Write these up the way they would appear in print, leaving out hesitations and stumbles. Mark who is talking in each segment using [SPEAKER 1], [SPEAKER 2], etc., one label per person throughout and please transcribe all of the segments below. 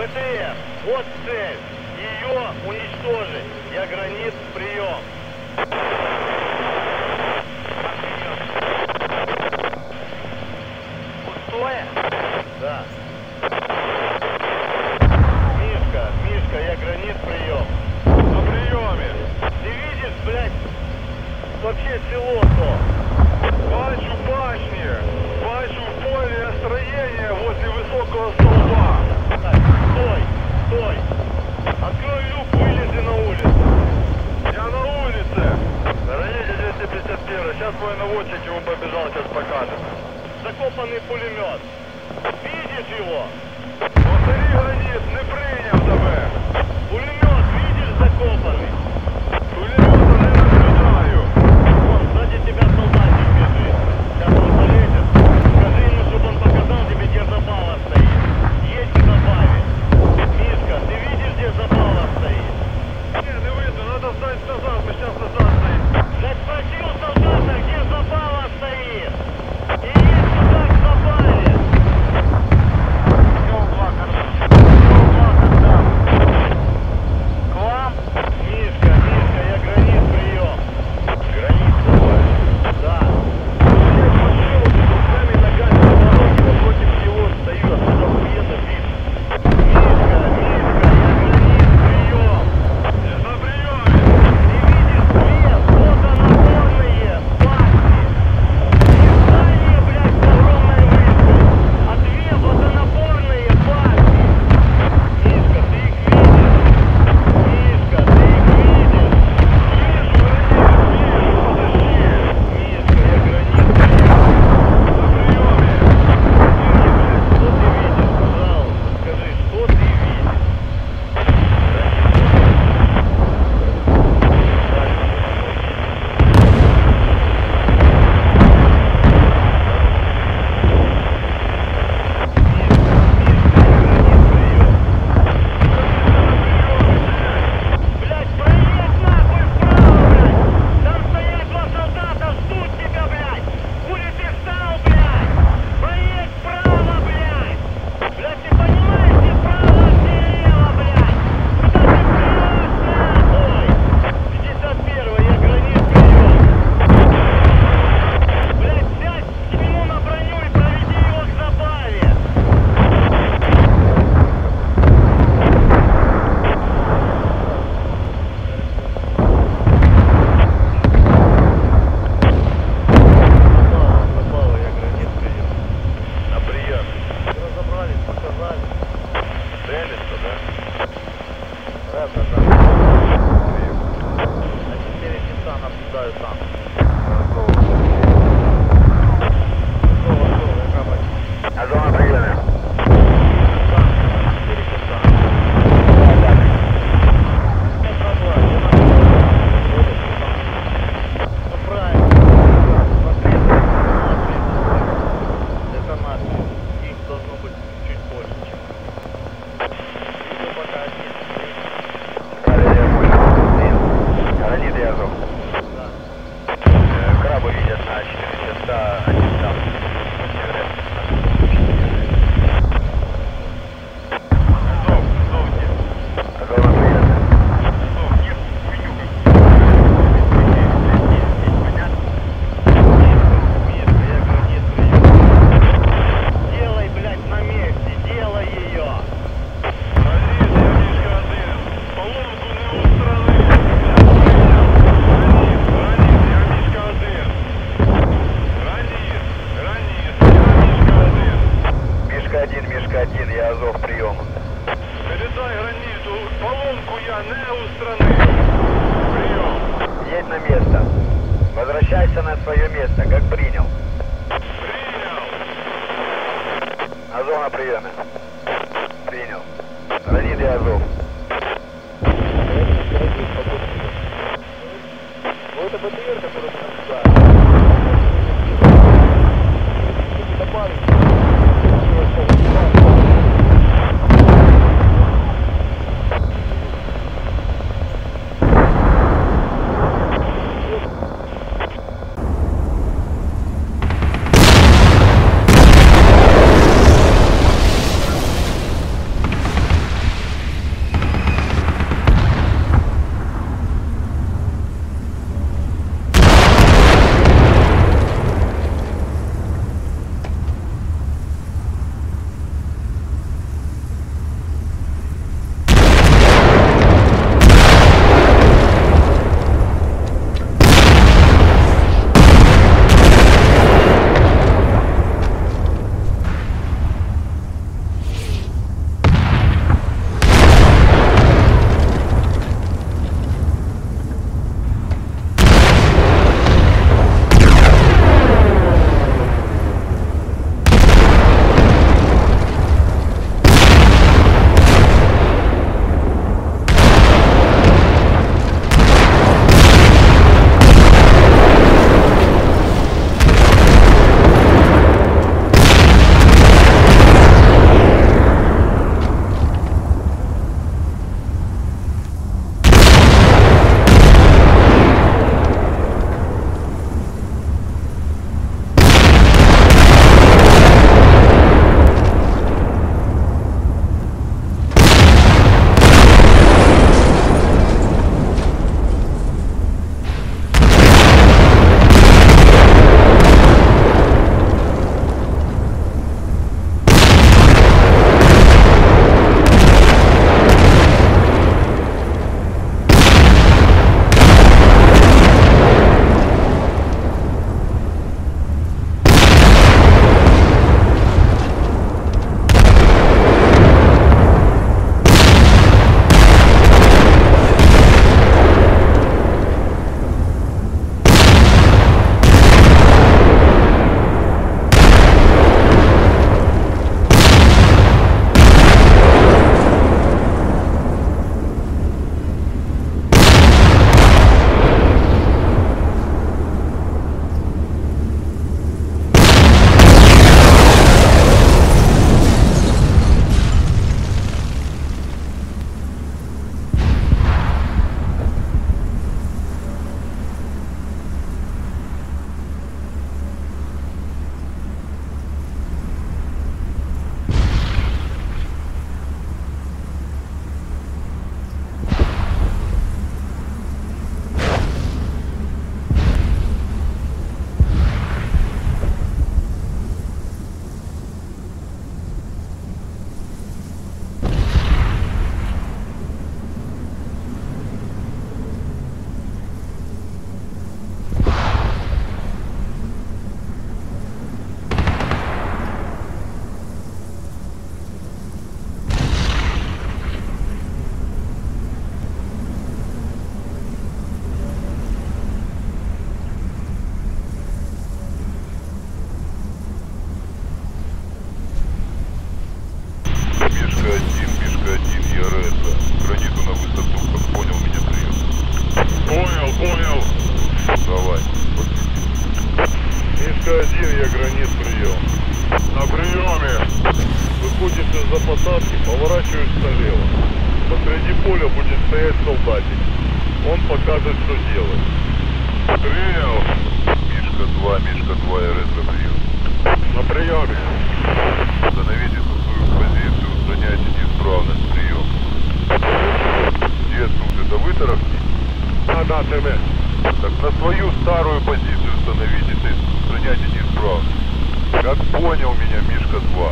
[SPEAKER 1] БТР, вот цель. Ее уничтожить. Я гранит, прием. Пустое? Да. Мишка, я гранит, прием.
[SPEAKER 2] На приеме.
[SPEAKER 1] Ты видишь, блядь, вообще село-то?
[SPEAKER 2] Бачу башни. Бачу поле строения возле высокого столба.
[SPEAKER 1] Так, стой. Открой люк, вылези на улицу.
[SPEAKER 2] Я на улице. Граните 251. Сейчас мой наводчик ему побежал, сейчас покажет.
[SPEAKER 1] Закопанный пулемет. Видишь его?
[SPEAKER 2] Повтори, гранит, не прийняв тебе.
[SPEAKER 1] Пулемет, видишь, закопанный?
[SPEAKER 2] Пулемета не наблюдаю.
[SPEAKER 1] Вон, сзади тебя солдатик бежит. Сейчас он полезет. Скажи ему, чтобы он показал тебе, где забава стоит. Едь к забаве. Мишка, ты видишь, где забава стоит?
[SPEAKER 2] Не видно, надо встать назад, мы сейчас назад стоим.
[SPEAKER 1] Да спроси у солдата, где забава стоит. И едь сюда к забаве. К вам? Мишка, я гранит, прием.
[SPEAKER 2] Гранит давай.
[SPEAKER 1] Да.
[SPEAKER 2] Я пошел, руками, ногами на дороге, напротив него стою, оттуда охуенно видно.
[SPEAKER 1] Мишка, я гранит, прием.
[SPEAKER 2] Я на приеме.
[SPEAKER 1] Ты видишь свет? Вот опорные башни. И здание, блядь, с огромной вышкой. А две водонапорные башни. Мишка, ты их видишь? Мишка, ты их видишь?
[SPEAKER 2] Вижу, подожди.
[SPEAKER 1] Мишка, я гранит, прием.
[SPEAKER 2] На приеме.
[SPEAKER 1] Что ты видишь, пожалуйста? Скажи, что ты видишь? Блядь, проедь нахуй вправо, блядь! Там стоят два солдата, ждут тебя, блядь! Хули ты встал, блядь! Проедь вправо, блядь! Блядь, ты понимаешь, где вправо, где лево, блядь! Куда ты прешь, нахуй? 51-й, я гранит, прием! Блядь, сядь к нему на броню и проведи его к забаве! Забава, я гранит, прием.
[SPEAKER 2] На приеме.
[SPEAKER 1] Разобрались, показали.
[SPEAKER 2] Целится, да?
[SPEAKER 1] Да. А 4 часа наблюдаю там. Готово, я капать.
[SPEAKER 2] А зона приеме.
[SPEAKER 1] Там, 4 часа. Ну, пробрать, я наблюдаю. Ну, правильно. Это наши. Их должно быть чуть больше, чем. Еще пока один.
[SPEAKER 2] Я понял. Гранит я зов.
[SPEAKER 1] Да.
[SPEAKER 2] Крабы видят на 4 часа, один там. Азов нет. Азов на приеме. Азов нет. Понятно?
[SPEAKER 1] Мишка, я гранит, прием. Делай, блядь, на месте, делай ее.
[SPEAKER 2] Гранит, я Мишка один. Поломку не устранил. Гранит, я Мишка один. Гранит, я Мишка один, я Азов прием. Передай граниту, поломку я не устранил. Прием.
[SPEAKER 3] Едь на место. Возвращайся на свое место, как принял.
[SPEAKER 2] Принял.
[SPEAKER 3] Азов на приеме. Принял. Гранит и Азов.
[SPEAKER 1] Ну, это БТР, который мы наблюдаем. Добавить.
[SPEAKER 2] стоять солдатик. Он покажет, что делать. Принял. Мишка 2, РС прием. На приеме. Установите свою позицию, устраняйте неисправность, прием. Где тут? Это вы торопите? Да, ТМ. Так на свою старую позицию становитесь, устраняйте неисправность. Как понял меня, Мишка 2.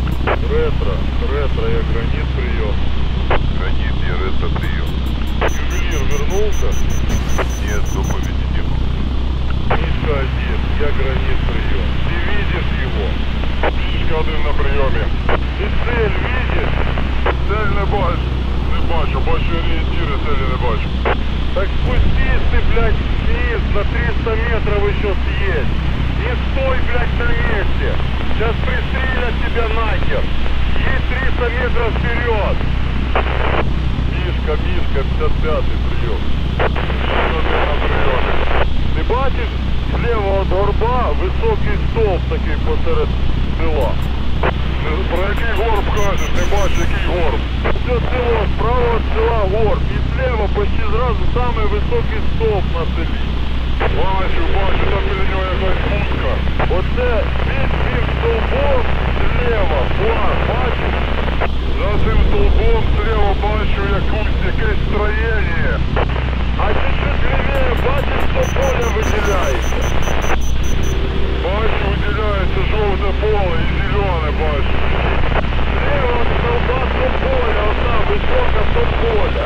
[SPEAKER 2] Ретро, я гранит прием. Гранит, я ретро прием. Ювелир вернулся? Нет, доповеди не было. Мишка 1, я гранит прием. Ты видишь его? Мишка 1 на приеме. Ты цель видишь? Цель не бачу, бачу ориентиры, цели не бачу. Так спустись ты, блядь, вниз, на 300 метров еще съедь. Не стой, блядь, на месте. Сейчас пристрелят тебя нахер. Есть 300 метров вперед. Мишка, 55-й прием. На приеме. Ти бачиш, зліва від горба високий стовп такий посеред села. Про який горб кажеш? Не бачиш, який горб? Це село, справа від села горб. І зліва почти зразу самий високий стовп на селі. Бачу, там біля нього якась будка. Оце під цим стовбом зліва, бачиш? За цим стовбом зліва бачу якесь строєння. А чуть-чуть лівее бачиш, що поле виділяється? Бачу, виділяється жовте поле і зелене бачу. Зліва від стовба то поле, одна висока то поля.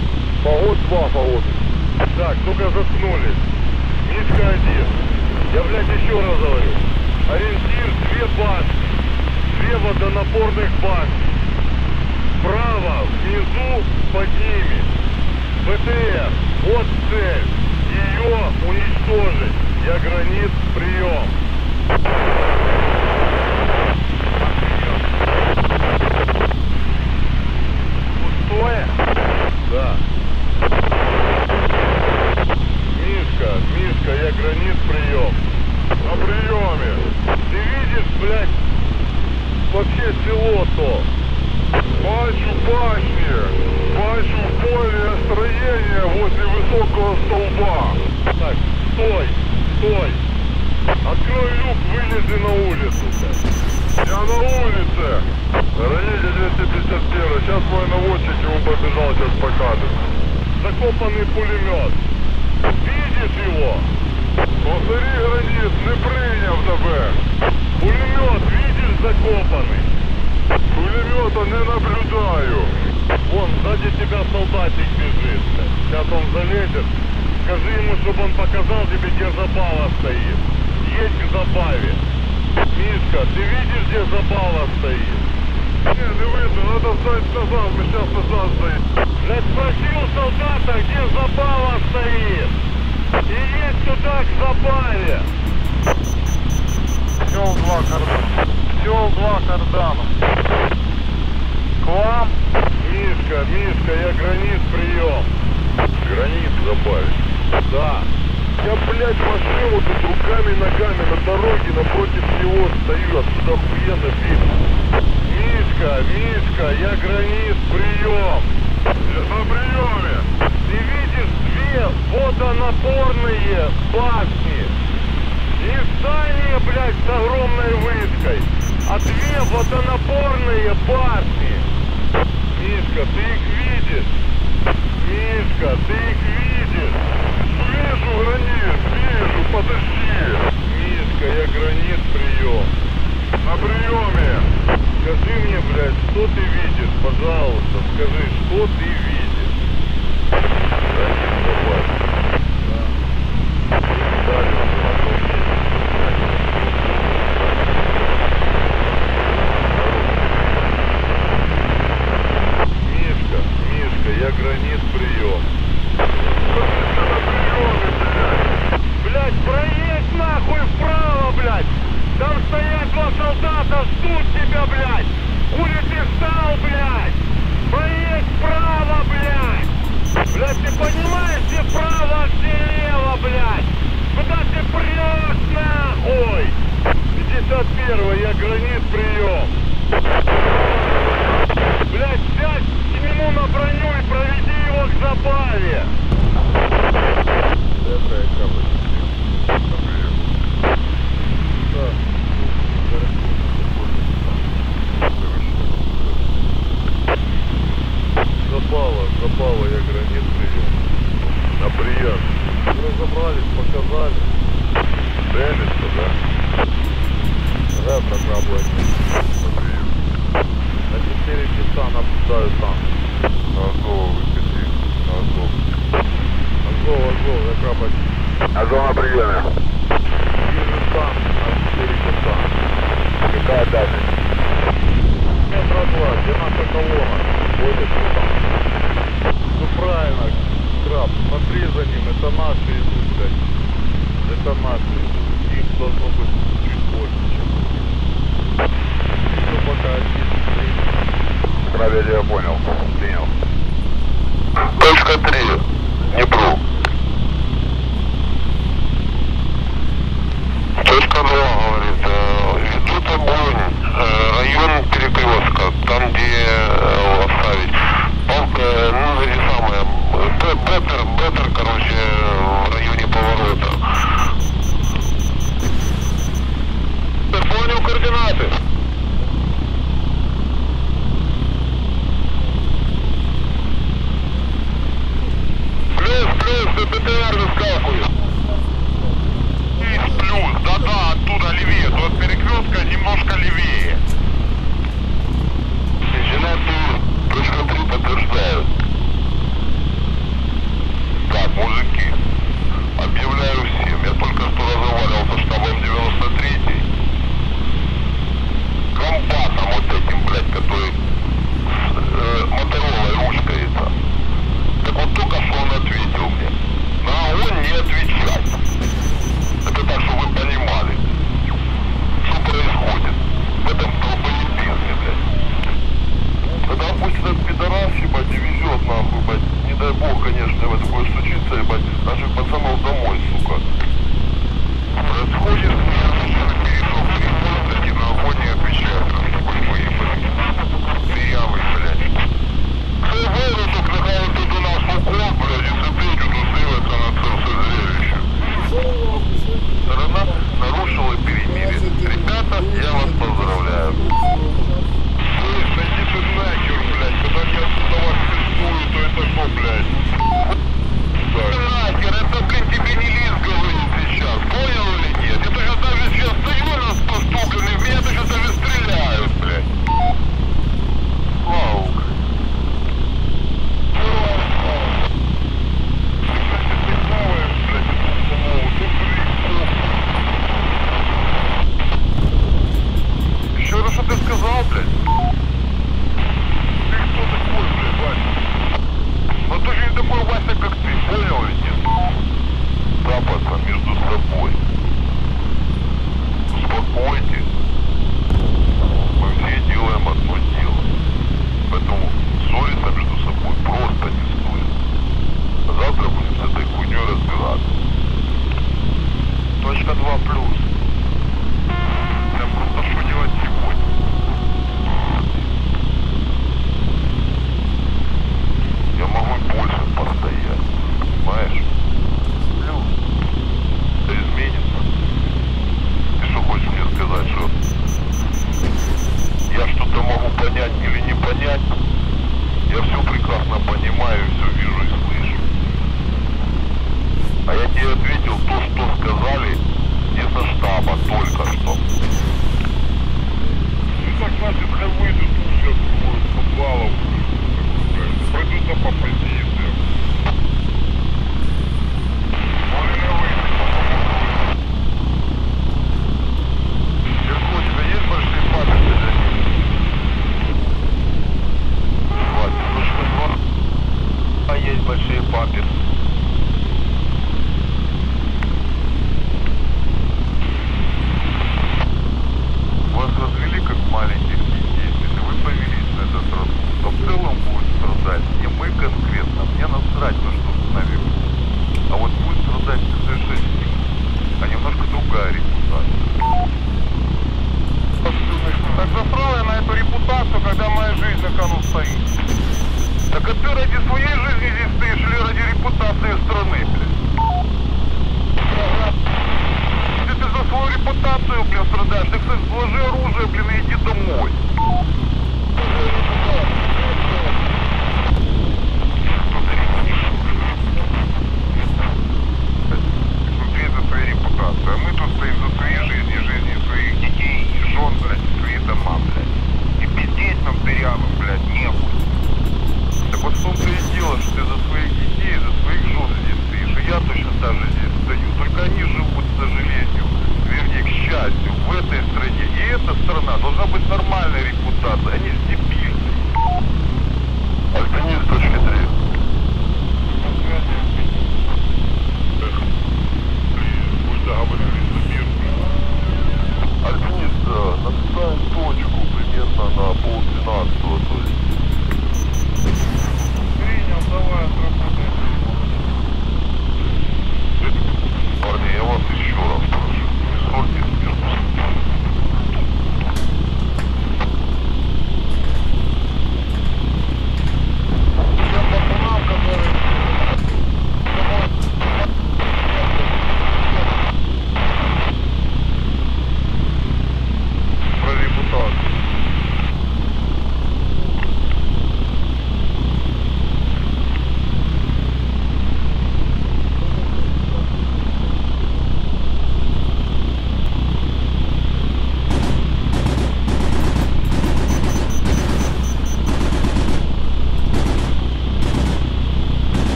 [SPEAKER 2] Погод. Так, ну-ка заткнулись. Мишка 1. Я, блядь, еще раз говорю. Ориентир 2 башни. 2 водонапорных башни. Справа, внизу, под ними. БТР. Вот цель. Ее уничтожить. Я гранит, прием. Пустое? Да. Мишка, я гранит, прием. На приеме. Ты видишь, блядь, вообще село-то? Бачу башни. Бачу поле строения возле высокого столба. Так, стой. Открой люк, вылези на улицу. Я на улице. Граните 251. Сейчас мой наводчик ему побежал, сейчас покажет. Закопанный пулемет. Видишь его? Повтори, гранит, не прийняв тебе. Пулемет, видишь, закопанный? Пулемета не наблюдаю. Вон, сзади тебя солдатик бежит. Сейчас он залезет. Скажи ему, чтобы он показал тебе, где забава стоит. Едь к забаве. Мишка, ты видишь, где забава стоит? Не видно, надо встать назад, мы сейчас назад стоим. Блядь, спроси у солдата, где забава стоит. И едь туда к забаве. Сел 2 кардана. К вам? Мишка, я гранит, прием. Гранит к забаве. Да. Я, блядь, машину тут руками и ногами на дороге напротив него стою, отсюда охуенно видно. Мишка, я гранит, прием. На приеме. Ты видишь 2 водонапорные башни. Не здание, блядь, с огромной вышкой, а 2 водонапорные башни. Мишка, ты их видишь? Вижу, гранит, подожди. Мишка, я гранит, прием. На приеме. Скажи мне, блядь, что ты видишь, пожалуйста, скажи, что ты видишь. Гранит, давай. Мишка, я гранит, прием. Блядь, проедь нахуй вправо, блядь! Там стоят 2 солдата, ждут тебя, блядь! Хули ты встал, блядь! Проедь вправо, блядь! Блядь, ты понимаешь, где право, где лево, блядь? Куда ты прешь, нахуй? 51, я гранит, прием. Блядь, сядь ему на броню и проведи его к к забаве! Это яка позиція. Наприєм. Так. Запало, я гранит прием. На прием. Разобрались, показали. Дэмится, да? Да, программа. На прием. На 4 часа наблюдаю там. На Азов выкати. На Азов. Азов, яка позиция?
[SPEAKER 3] Азов на приеме.
[SPEAKER 2] Вижу там на 4 часа.
[SPEAKER 3] Какая дальность?
[SPEAKER 2] Метра 2, где наша колонна. Ходит там. Ну правильно, краб, смотри за ним, это наши идут, блядь. Это наши идут. Их должно быть чуть больше, чем их. Еще пока один стоит.
[SPEAKER 3] Краб, я понял. Принял.
[SPEAKER 2] Точка 3. Днепру. Точка 2, говорит, ведут огонь. Район перекрестка, там где оставить. Ну, эти самые, Беттер, короче, в районе поворота. Ты понял координаты? Плюс, БТР выскакивает. Плюс, да, оттуда левее, то от перекрестка немножко левее. Координаты, точка 3 подтверждают. Так, мужики, объявляю всем, я только что разговаривал со штабом 93-й. Комбатом вот этим, блядь, который с моторолой ручкой это. Так вот только что он ответил мне. На огонь не отвечать. Это так, чтобы вы понимали, что происходит в этом долбоебизме, блядь. Когда обычно пидорас, ебать, и везет нахуй, блядь. Не дай бог, конечно, в такое случится, ебать, наших пацанов домой, сука. Происходит, перешел в блядь, и на огонь не отвечают, на такой выебали. Приявы, блядь. Це вирусок, нехай тут у нас укол, блядь, і сидить, удусилиться на це все зрелище. Сторона нарушила перемирие. Ребята, я вас поздравляю. Слышь, иди ты нахер, блядь, когда я отсюда вас пиздую, то это что, блядь? Нахер, это, блядь, тебе не лист говорит сейчас, понял или нет? Это же даже сейчас стою на 100 штук, и в меня даже стреляют, блядь. Слава Украине. Еще раз, что ты сказал, блядь? Ты кто такой, блядь, Вася? Но ты же не такой Вася, как ты, понял или нет? Да, пацан, между собой. Успокойтесь. Мы все делаем одно дело. Поэтому ссориться между собой просто не стоит. А завтра будем с этой хуйней разбираться. Точка 2 плюс. Да просто что делать сегодня? Я могу и больше постоять, понимаешь? Плюс. Это изменится. Ты что хочешь мне сказать, что я что-то могу понять или не понять? Я все прекрасно понимаю, все вижу и слышу. А я тебе ответил то, что сказали не со штаба только что. Ну так значит, хай выйдут уши от подвалов, пройдутся по позициям. Он или выйдет. Ирко, у тебя есть большие памяти для них? Хватит, точка 2. А есть большие памперсы. Вас развели как маленьких детей. Если вы повелись на этот раз, то в целом будет страдать не мы конкретно, мне насрать на что установили. А вот будет страдать совершенно а немножко другая репутация. Так засрал я на эту репутацию, когда моя жизнь на кону стоит. Так а ты ради ради своей жизни здесь стоишь или ради репутации страны, блин? Если ты за свою репутацию, блин, страдаешь, так сложи оружие, блин, и иди домой.